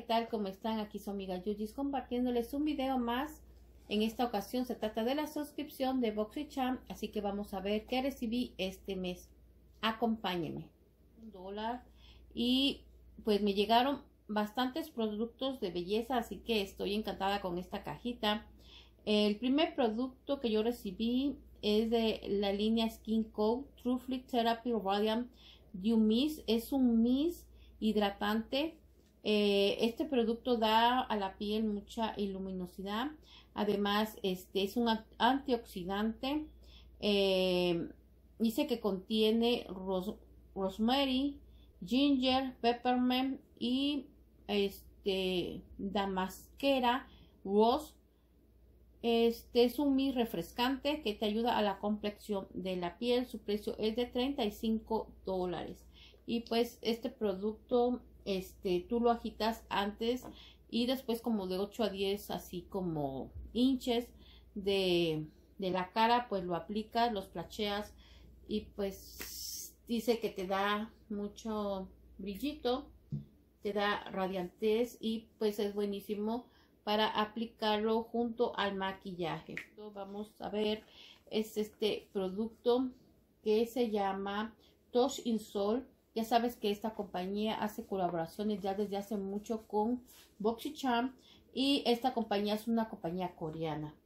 tal? ¿Cómo están? Aquí su amiga Yujis compartiéndoles un video más. En esta ocasión se trata de la suscripción de BoxyCharm, así que vamos a ver qué recibí este mes. Acompáñenme. $1 y pues me llegaron bastantes productos de belleza, así que estoy encantada con esta cajita. El primer producto que yo recibí es de la línea Skin Co. True Flip Therapy Radiant Dew Mist. Es un mist hidratante. Este producto da a la piel mucha luminosidad. Además, es un antioxidante. Dice que contiene rosemary, ginger, peppermint y damasquera rose. Es un mist refrescante que te ayuda a la complexión de la piel. Su precio es de $35. Y pues este producto, tú lo agitas antes y después como de 8 a 10 así como inches de la cara, pues lo aplicas, los placheas y pues dice que te da mucho brillito, te da radiantez y pues es buenísimo para aplicarlo junto al maquillaje. Vamos a ver, es este producto que se llama Touch in Sol. Ya sabes que esta compañía hace colaboraciones ya desde hace mucho con BoxyCharm y esta compañía es una compañía coreana.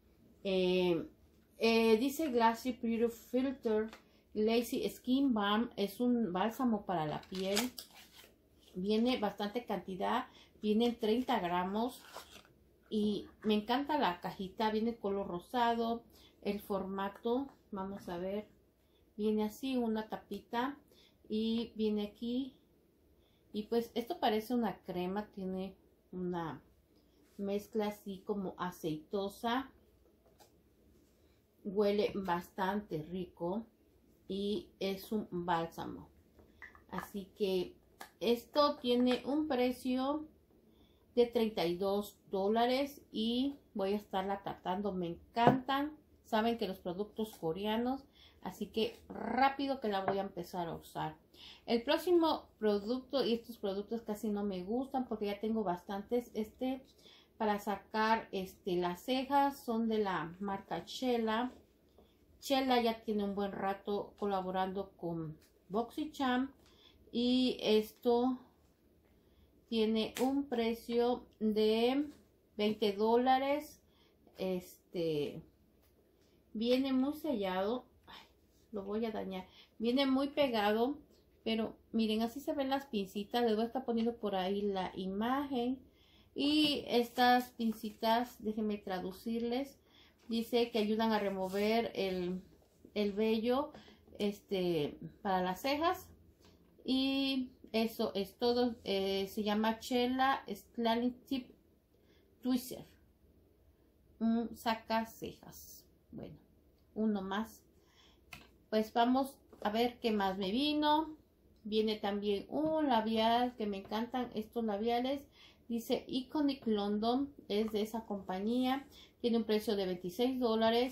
Dice Glassy Pure Filter Lazy Skin Balm. Es un bálsamo para la piel. Viene bastante cantidad, vienen 30 gramos. Y me encanta la cajita, viene color rosado, el formato, vamos a ver, viene así una tapita y viene aquí. Y pues esto parece una crema, tiene una mezcla así como aceitosa, huele bastante rico y es un bálsamo. Así que esto tiene un precio de $32 y voy a estarla tratando. Me encantan, saben que los productos coreanos, así que rápido que la voy a empezar a usar. El próximo producto, y estos productos casi no me gustan porque ya tengo bastantes, para sacar las cejas, son de la marca Chela. Chela ya tiene un buen rato colaborando con BoxyCharm y esto tiene un precio de $20. Viene muy sellado. Ay, lo voy a dañar. Viene muy pegado, pero miren, así se ven las pincitas. Les voy a estar poniendo por ahí la imagen. Y estas pincitas, déjenme traducirles. Dice que ayudan a remover el vello para las cejas. Y eso es todo. Se llama Chela Styling Tip Twister. Saca cejas. Bueno, uno más. Pues vamos a ver qué más me vino. Viene también un labial que me encantan estos labiales. Dice Iconic London. Es de esa compañía. Tiene un precio de $26.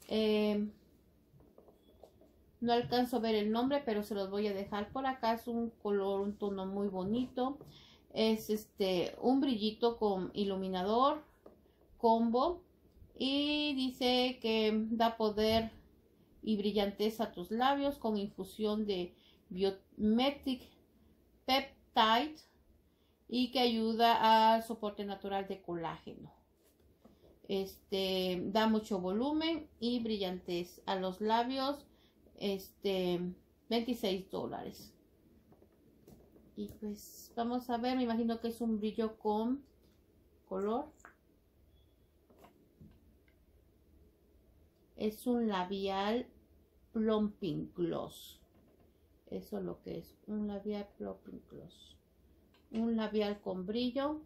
No alcanzo a ver el nombre, pero se los voy a dejar por acá. Es un color, un tono muy bonito. Es un brillito con iluminador combo. Y dice que da poder y brillantez a tus labios con infusión de Biometric Peptide. Y que ayuda al soporte natural de colágeno. Da mucho volumen y brillantez a los labios. $26. Y pues vamos a ver, me imagino que es un brillo con color. Es un labial plumping gloss. Eso es lo que es, un labial plumping gloss. Un labial con brillo.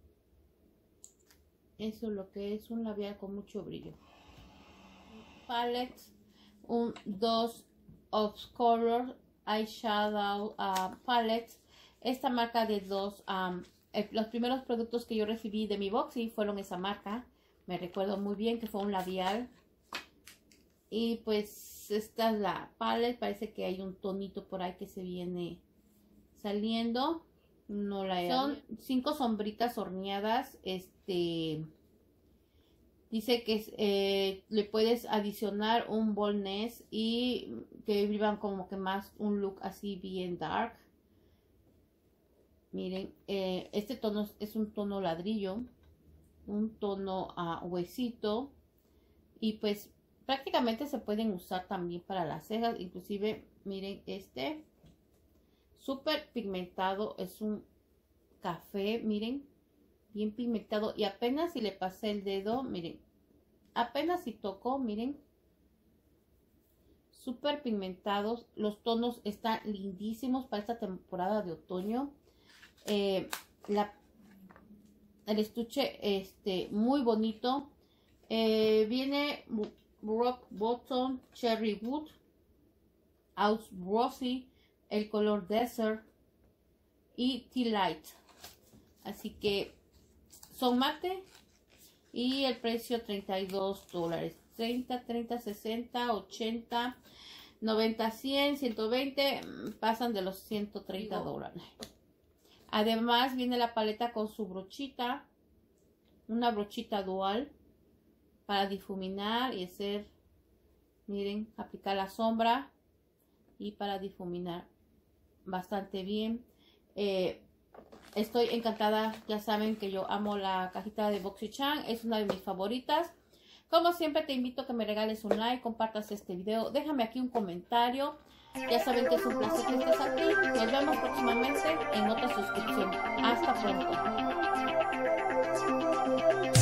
Eso es lo que es, un labial con mucho brillo. Palette. Un 2 of Color Eyeshadow Palette. Esta marca de dos, los primeros productos que yo recibí de mi Boxy fueron esa marca. Me recuerdo muy bien que fue un labial. Y pues esta es la palette. Parece que hay un tonito por ahí que se viene saliendo. No la he. Son 5 sombritas horneadas. Dice que le puedes adicionar un boldness y que vivan como que más un look así bien dark. Miren, este tono es un tono ladrillo, un tono huesito, y pues prácticamente se pueden usar también para las cejas. Inclusive, miren, súper pigmentado, es un café, miren, bien pigmentado, y apenas si le pasé el dedo, miren, apenas si tocó, miren, súper pigmentados. Los tonos están lindísimos para esta temporada de otoño. El estuche muy bonito. Viene Rock Bottom, Cherry Wood, House Rosy, el color Desert y Tea Light. Así que son mate y el precio $32. 30, 30, 60, 80, 90, 100, 120, pasan de los $130. Además viene la paleta con su brochita, una brochita dual para difuminar y hacer, miren, aplicar la sombra y para difuminar bastante bien. Estoy encantada, ya saben que yo amo la cajita de BoxyCharm, es una de mis favoritas. Como siempre te invito a que me regales un like, compartas este video, déjame aquí un comentario. Ya saben que es un placer que estés aquí. Nos vemos próximamente en otra suscripción. Hasta pronto.